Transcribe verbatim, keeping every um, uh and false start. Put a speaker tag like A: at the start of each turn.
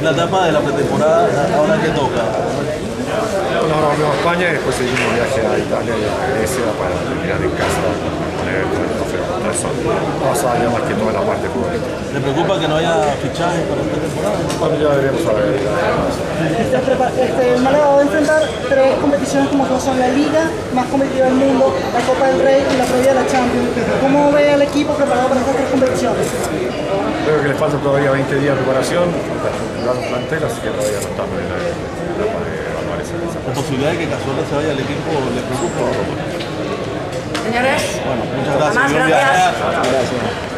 A: la etapa de la pretemporada, ahora que toca.
B: Bueno, ahora volvemos a España y después seguimos un viaje a Italia y a Grecia para terminar en casa con el trofeo. Eso vamos a ver más que toda la parte futbolística.
A: ¿Le preocupa que no haya fichajes para esta temporada?
B: Bueno, ya veremos a ver.
C: Este, Málaga va a enfrentar tres competiciones como son la Liga, más competitiva del mundo, la Copa del Rey y la previa de la Champions. ¿Cómo ve al equipo preparado para estas tres competiciones?
B: Creo que le falta todavía veinte días de preparación para estructurar un plantel, así que todavía no estamos en la etapa de evaluar esa.
A: ¿La posibilidad de que Cazorla se vaya al equipo le preocupa?
D: Señores,
A: Bueno, muchas gracias.
D: más,
A: Buen
D: gracias.
A: viaje.
E: Gracias.